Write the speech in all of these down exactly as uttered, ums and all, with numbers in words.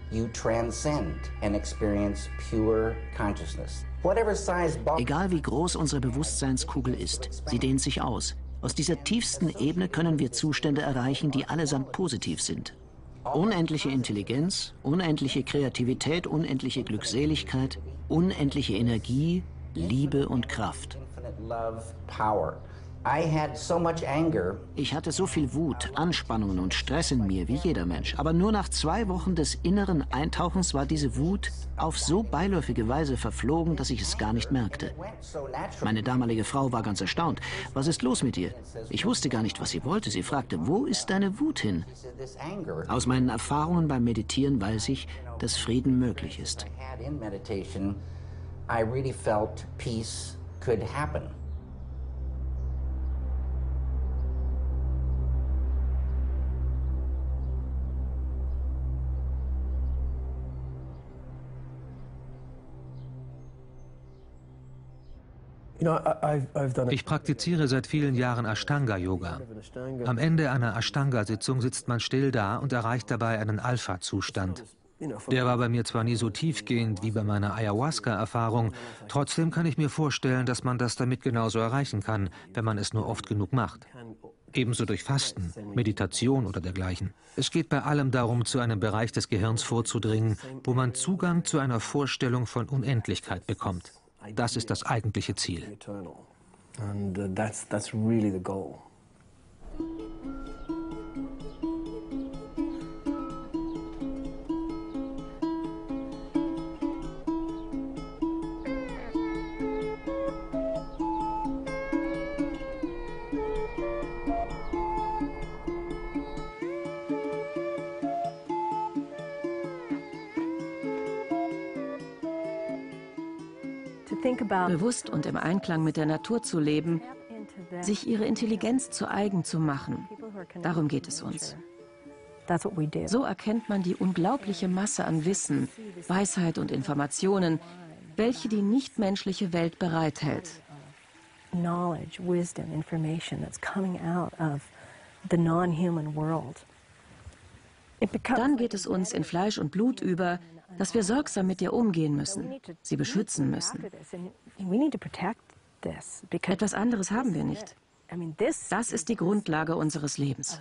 you transcend and experience pure consciousness. Whatever size ball. Egal wie groß unsere Bewusstseinskugel ist, sie dehnt sich aus. Aus dieser tiefsten Ebene können wir Zustände erreichen, die allesamt positiv sind. Unendliche Intelligenz, unendliche Kreativität, unendliche Glückseligkeit, unendliche Energie, Liebe und Kraft. Ich hatte so viel Wut, Anspannungen und Stress in mir wie jeder Mensch. Aber nur nach zwei Wochen des inneren Eintauchens war diese Wut auf so beiläufige Weise verflogen, dass ich es gar nicht merkte. Meine damalige Frau war ganz erstaunt. Was ist los mit dir? Ich wusste gar nicht, was sie wollte. Sie fragte, wo ist deine Wut hin? Aus meinen Erfahrungen beim Meditieren weiß ich, dass Frieden möglich ist. I really felt peace could happen. Ich praktiziere seit vielen Jahren Ashtanga-Yoga. Am Ende einer Ashtanga-Sitzung sitzt man still da und erreicht dabei einen Alpha-Zustand. Der war bei mir zwar nie so tiefgehend wie bei meiner Ayahuasca-Erfahrung, trotzdem kann ich mir vorstellen, dass man das damit genauso erreichen kann, wenn man es nur oft genug macht. Ebenso durch Fasten, Meditation oder dergleichen. Es geht bei allem darum, zu einem Bereich des Gehirns vorzudringen, wo man Zugang zu einer Vorstellung von Unendlichkeit bekommt. Das ist das eigentliche Ziel. And that's, that's really the goal. Bewusst und im Einklang mit der Natur zu leben, sich ihre Intelligenz zu eigen zu machen. Darum geht es uns. So erkennt man die unglaubliche Masse an Wissen, Weisheit und Informationen, welche die nichtmenschliche Welt bereithält. Knowledge, wisdom, information that's coming out of the non-human world. Dann geht es uns in Fleisch und Blut über, dass wir sorgsam mit ihr umgehen müssen, sie beschützen müssen. Etwas anderes haben wir nicht. Das ist die Grundlage unseres Lebens.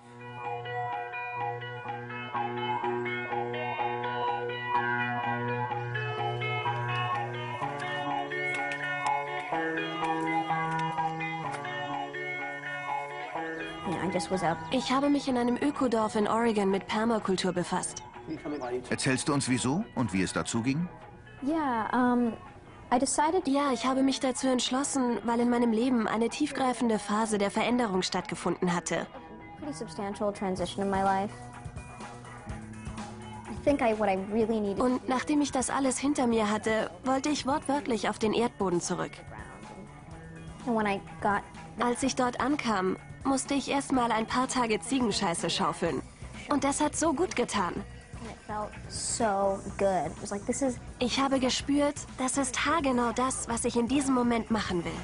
Ich habe mich in einem Ökodorf in Oregon mit Permakultur befasst. Erzählst du uns wieso und wie es dazu ging? Ja, um, I decided... Ja, ich habe mich dazu entschlossen, weil in meinem Leben eine tiefgreifende Phase der Veränderung stattgefunden hatte. Pretty substantial transition in my life. I think I, what I really needed... Und nachdem ich das alles hinter mir hatte, wollte ich wortwörtlich auf den Erdboden zurück. And when I got... Als ich dort ankam, musste ich erst mal ein paar Tage Ziegenscheiße schaufeln. Und das hat so gut getan. Ich habe gespürt, das ist haargenau das, was ich in diesem Moment machen will.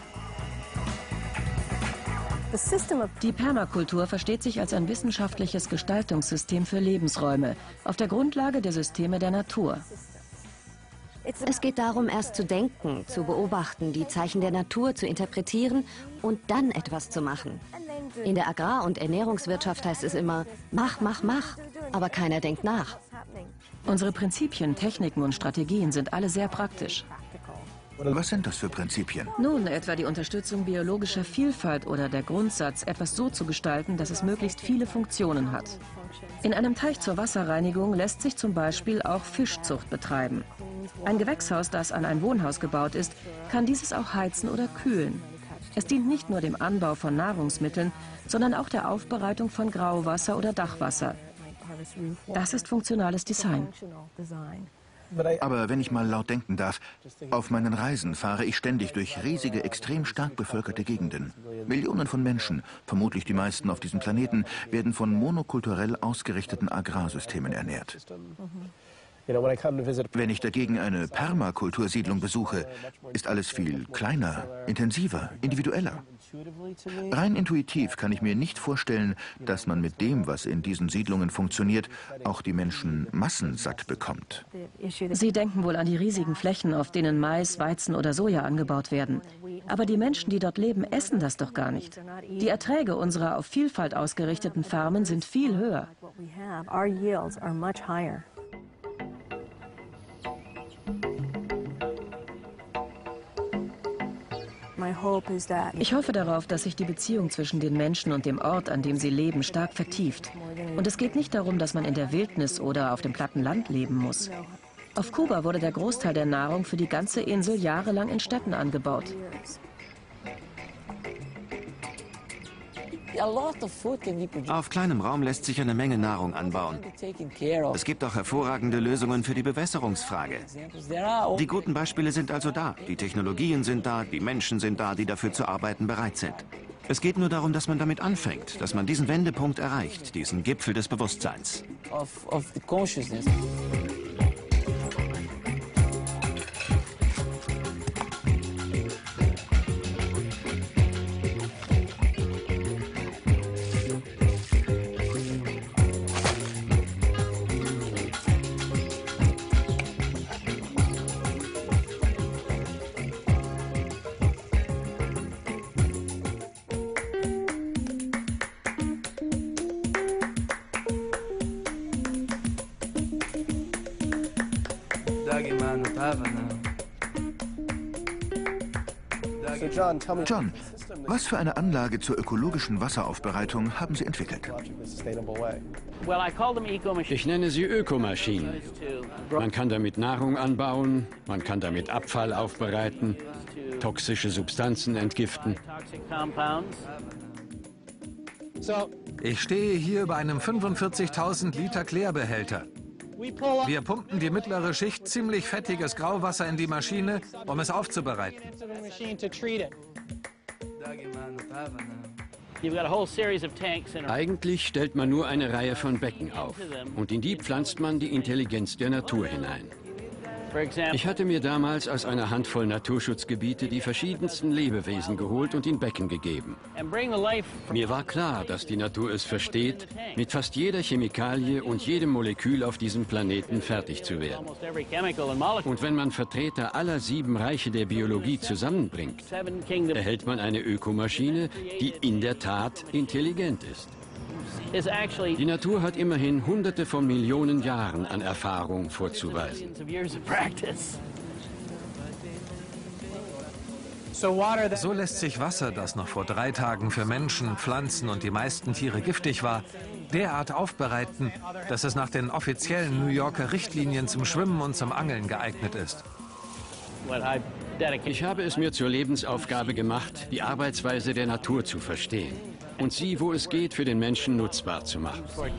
Die Permakultur versteht sich als ein wissenschaftliches Gestaltungssystem für Lebensräume auf der Grundlage der Systeme der Natur. Es geht darum, erst zu denken, zu beobachten, die Zeichen der Natur zu interpretieren und dann etwas zu machen. In der Agrar- und Ernährungswirtschaft heißt es immer, mach, mach, mach, aber keiner denkt nach. Unsere Prinzipien, Techniken und Strategien sind alle sehr praktisch. Was sind das für Prinzipien? Nun, etwa die Unterstützung biologischer Vielfalt oder der Grundsatz, etwas so zu gestalten, dass es möglichst viele Funktionen hat. In einem Teich zur Wasserreinigung lässt sich zum Beispiel auch Fischzucht betreiben. Ein Gewächshaus, das an ein Wohnhaus gebaut ist, kann dieses auch heizen oder kühlen. Es dient nicht nur dem Anbau von Nahrungsmitteln, sondern auch der Aufbereitung von Grauwasser oder Dachwasser. Das ist funktionales Design. Aber wenn ich mal laut denken darf, auf meinen Reisen fahre ich ständig durch riesige, extrem stark bevölkerte Gegenden. Millionen von Menschen, vermutlich die meisten auf diesem Planeten, werden von monokulturell ausgerichteten Agrarsystemen ernährt. Wenn ich dagegen eine Permakultursiedlung besuche, ist alles viel kleiner, intensiver, individueller. Rein intuitiv kann ich mir nicht vorstellen, dass man mit dem, was in diesen Siedlungen funktioniert, auch die Menschen massensatt bekommt. Sie denken wohl an die riesigen Flächen, auf denen Mais, Weizen oder Soja angebaut werden. Aber die Menschen, die dort leben, essen das doch gar nicht. Die Erträge unserer auf Vielfalt ausgerichteten Farmen sind viel höher. Ich hoffe darauf, dass sich die Beziehung zwischen den Menschen und dem Ort, an dem sie leben, stark vertieft. Und es geht nicht darum, dass man in der Wildnis oder auf dem platten Land leben muss. Auf Kuba wurde der Großteil der Nahrung für die ganze Insel jahrelang in Städten angebaut. Auf kleinem Raum lässt sich eine Menge Nahrung anbauen. Es gibt auch hervorragende Lösungen für die Bewässerungsfrage. Die guten Beispiele sind also da. Die Technologien sind da, die Menschen sind da, die dafür zu arbeiten bereit sind. Es geht nur darum, dass man damit anfängt, dass man diesen Wendepunkt erreicht, diesen Gipfel des Bewusstseins. John, was für eine Anlage zur ökologischen Wasseraufbereitung haben Sie entwickelt? Ich nenne sie Ökomaschinen. Man kann damit Nahrung anbauen, man kann damit Abfall aufbereiten, toxische Substanzen entgiften. Ich stehe hier über einem fünfundvierzigtausend Liter Klärbehälter. Wir pumpen die mittlere Schicht ziemlich fettiges Grauwasser in die Maschine, um es aufzubereiten. Eigentlich stellt man nur eine Reihe von Becken auf und in die pflanzt man die Intelligenz der Natur hinein. Ich hatte mir damals aus einer Handvoll Naturschutzgebiete die verschiedensten Lebewesen geholt und in Becken gegeben. Mir war klar, dass die Natur es versteht, mit fast jeder Chemikalie und jedem Molekül auf diesem Planeten fertig zu werden. Und wenn man Vertreter aller sieben Reiche der Biologie zusammenbringt, erhält man eine Ökomaschine, die in der Tat intelligent ist. Die Natur hat immerhin Hunderte von Millionen Jahren an Erfahrung vorzuweisen. So lässt sich Wasser, das noch vor drei Tagen für Menschen, Pflanzen und die meisten Tiere giftig war, derart aufbereiten, dass es nach den offiziellen New Yorker Richtlinien zum Schwimmen und zum Angeln geeignet ist. Ich habe es mir zur Lebensaufgabe gemacht, die Arbeitsweise der Natur zu verstehen und sie, wo es geht, für den Menschen nutzbar zu machen.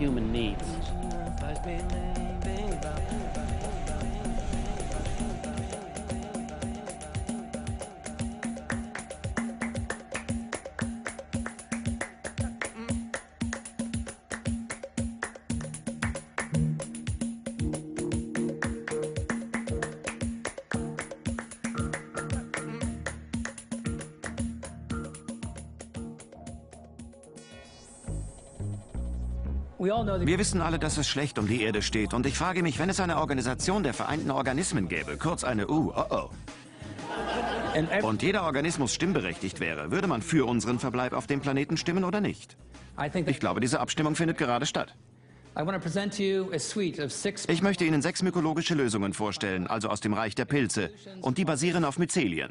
Wir wissen alle, dass es schlecht um die Erde steht. Und ich frage mich, wenn es eine Organisation der Vereinten Organismen gäbe, kurz eine U, oh oh. Und jeder Organismus stimmberechtigt wäre, würde man für unseren Verbleib auf dem Planeten stimmen oder nicht? Ich glaube, diese Abstimmung findet gerade statt. Ich möchte Ihnen sechs mykologische Lösungen vorstellen, also aus dem Reich der Pilze. Und die basieren auf Myzelien.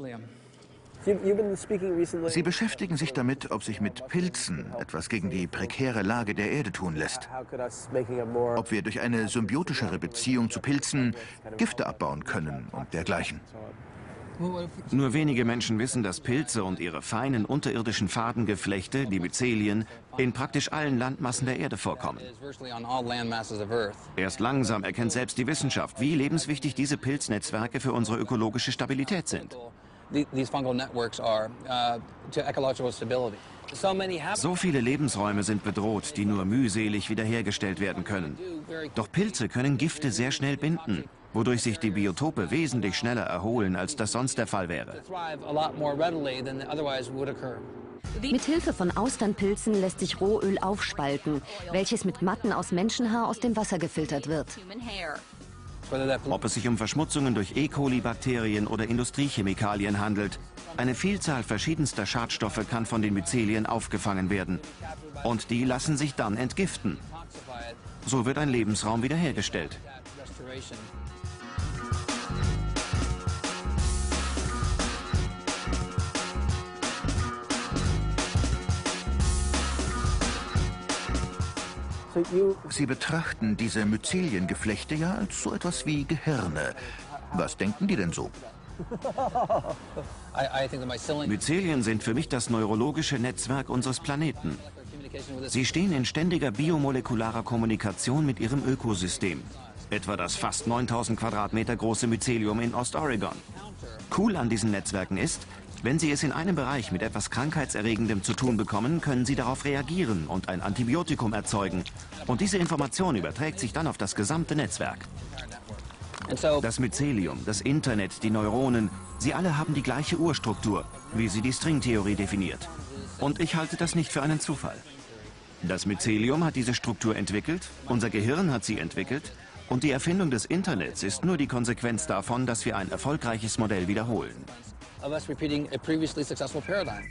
Sie beschäftigen sich damit, ob sich mit Pilzen etwas gegen die prekäre Lage der Erde tun lässt. Ob wir durch eine symbiotischere Beziehung zu Pilzen Gifte abbauen können und dergleichen. Nur wenige Menschen wissen, dass Pilze und ihre feinen unterirdischen Fadengeflechte, die Myzelien, in praktisch allen Landmassen der Erde vorkommen. Erst langsam erkennt selbst die Wissenschaft, wie lebenswichtig diese Pilznetzwerke für unsere ökologische Stabilität sind. So viele Lebensräume sind bedroht, die nur mühselig wiederhergestellt werden können. Doch Pilze können Gifte sehr schnell binden, wodurch sich die Biotope wesentlich schneller erholen, als das sonst der Fall wäre. Mit Hilfe von Austernpilzen lässt sich Rohöl aufspalten, welches mit Matten aus Menschenhaar aus dem Wasser gefiltert wird. Ob es sich um Verschmutzungen durch E. coli-Bakterien oder Industriechemikalien handelt, eine Vielzahl verschiedenster Schadstoffe kann von den Myzelien aufgefangen werden. Und die lassen sich dann entgiften. So wird ein Lebensraum wiederhergestellt. Sie betrachten diese Myzeliengeflechte ja als so etwas wie Gehirne. Was denken die denn so? Myzelien sind für mich das neurologische Netzwerk unseres Planeten. Sie stehen in ständiger biomolekularer Kommunikation mit ihrem Ökosystem. Etwa das fast neuntausend Quadratmeter große Mycelium in Ost-Oregon. Cool an diesen Netzwerken ist, wenn Sie es in einem Bereich mit etwas Krankheitserregendem zu tun bekommen, können Sie darauf reagieren und ein Antibiotikum erzeugen. Und diese Information überträgt sich dann auf das gesamte Netzwerk. Das Mycelium, das Internet, die Neuronen, sie alle haben die gleiche Urstruktur, wie sie die Stringtheorie definiert. Und ich halte das nicht für einen Zufall. Das Mycelium hat diese Struktur entwickelt, unser Gehirn hat sie entwickelt und die Erfindung des Internets ist nur die Konsequenz davon, dass wir ein erfolgreiches Modell wiederholen. Of us repeating a previously successful paradigm.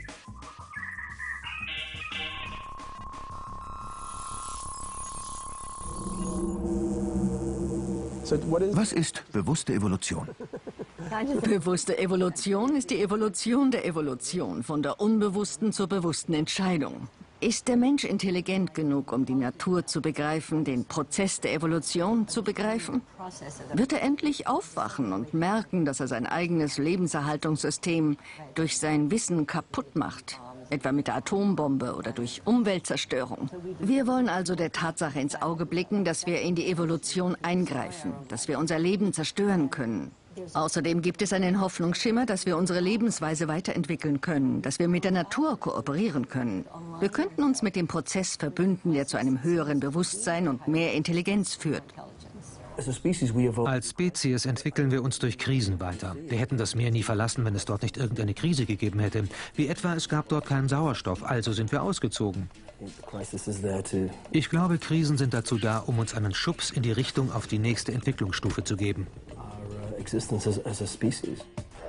Was ist bewusste Evolution? Bewusste Evolution ist die Evolution der Evolution, von der unbewussten zur bewussten Entscheidung. Ist der Mensch intelligent genug, um die Natur zu begreifen, den Prozess der Evolution zu begreifen? Wird er endlich aufwachen und merken, dass er sein eigenes Lebenserhaltungssystem durch sein Wissen kaputt macht? Etwa mit der Atombombe oder durch Umweltzerstörung. Wir wollen also der Tatsache ins Auge blicken, dass wir in die Evolution eingreifen, dass wir unser Leben zerstören können. Außerdem gibt es einen Hoffnungsschimmer, dass wir unsere Lebensweise weiterentwickeln können, dass wir mit der Natur kooperieren können. Wir könnten uns mit dem Prozess verbünden, der zu einem höheren Bewusstsein und mehr Intelligenz führt. Als Spezies entwickeln wir uns durch Krisen weiter. Wir hätten das Meer nie verlassen, wenn es dort nicht irgendeine Krise gegeben hätte. Wie etwa, es gab dort keinen Sauerstoff, also sind wir ausgezogen. Ich glaube, Krisen sind dazu da, um uns einen Schubs in die Richtung auf die nächste Entwicklungsstufe zu geben. Existence as, as a species.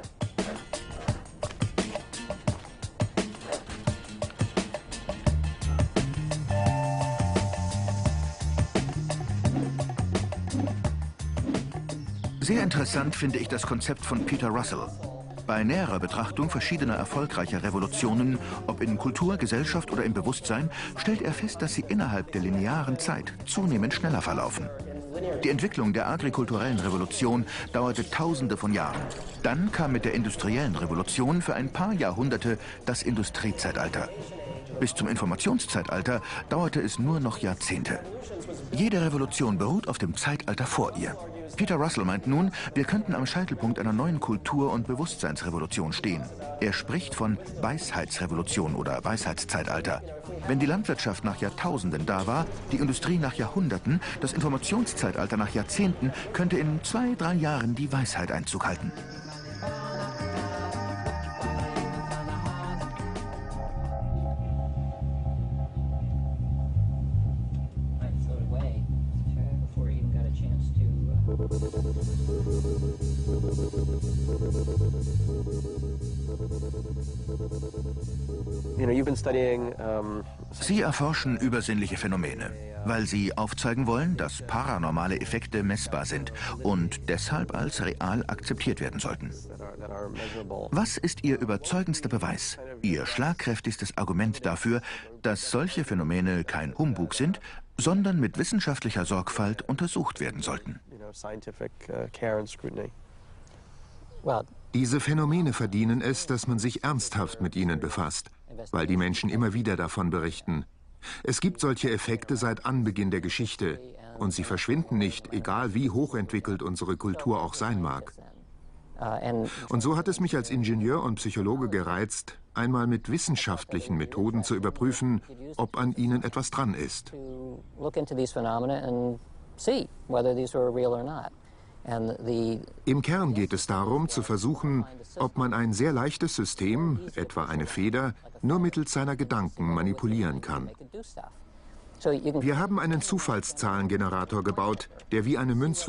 Sehr interessant finde ich das Konzept von Peter Russell. Bei näherer Betrachtung verschiedener erfolgreicher Revolutionen, ob in Kultur, Gesellschaft oder im Bewusstsein, stellt er fest, dass sie innerhalb der linearen Zeit zunehmend schneller verlaufen. Die Entwicklung der agrikulturellen Revolution dauerte Tausende von Jahren. Dann kam mit der industriellen Revolution für ein paar Jahrhunderte das Industriezeitalter. Bis zum Informationszeitalter dauerte es nur noch Jahrzehnte. Jede Revolution beruht auf dem Zeitalter vor ihr. Peter Russell meint nun, wir könnten am Scheitelpunkt einer neuen Kultur- und Bewusstseinsrevolution stehen. Er spricht von Weisheitsrevolution oder Weisheitszeitalter. Wenn die Landwirtschaft nach Jahrtausenden da war, die Industrie nach Jahrhunderten, das Informationszeitalter nach Jahrzehnten, könnte in zwei, drei Jahren die Weisheit Einzug halten. Sie erforschen übersinnliche Phänomene, weil sie aufzeigen wollen, dass paranormale Effekte messbar sind und deshalb als real akzeptiert werden sollten. Was ist Ihr überzeugendster Beweis, Ihr schlagkräftigstes Argument dafür, dass solche Phänomene kein Humbug sind, sondern mit wissenschaftlicher Sorgfalt untersucht werden sollten? Diese Phänomene verdienen es, dass man sich ernsthaft mit ihnen befasst, weil die Menschen immer wieder davon berichten. Es gibt solche Effekte seit Anbeginn der Geschichte und sie verschwinden nicht, egal wie hochentwickelt unsere Kultur auch sein mag. Und so hat es mich als Ingenieur und Psychologe gereizt, einmal mit wissenschaftlichen Methoden zu überprüfen, ob an ihnen etwas dran ist. Im Kern geht es darum, zu versuchen, ob man ein sehr leichtes System, etwa eine Feder, nur mittels seiner Gedanken manipulieren kann. Wir haben einen Zufallszahlengenerator gebaut, der wie eine Münzwurf